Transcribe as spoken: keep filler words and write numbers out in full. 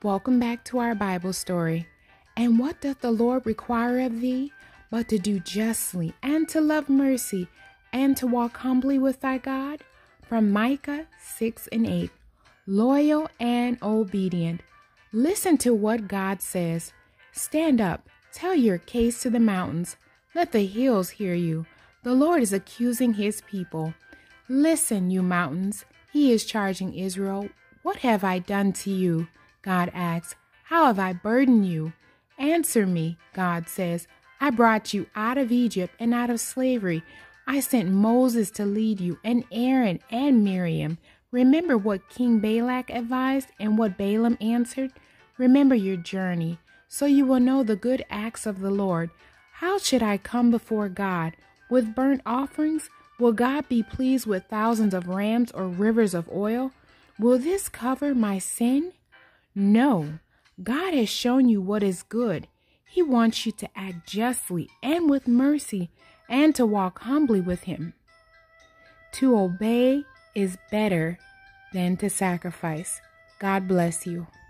Welcome back to our Bible story. And what doth the Lord require of thee, but to do justly, and to love mercy, and to walk humbly with thy God? From Micah six and eight. Loyal and obedient. Listen to what God says. Stand up, tell your case to the mountains. Let the hills hear you. The Lord is accusing his people. Listen, you mountains. He is charging Israel. What have I done to you? God asks. How have I burdened you? Answer me, God says. I brought you out of Egypt and out of slavery. I sent Moses to lead you, and Aaron and Miriam. Remember what King Balak advised and what Balaam answered? Remember your journey, so you will know the good acts of the Lord. How should I come before God? With burnt offerings? Will God be pleased with thousands of rams or rivers of oil? Will this cover my sin? No. God has shown you what is good. He wants you to act justly and with mercy, and to walk humbly with him. To obey is better than to sacrifice. God bless you.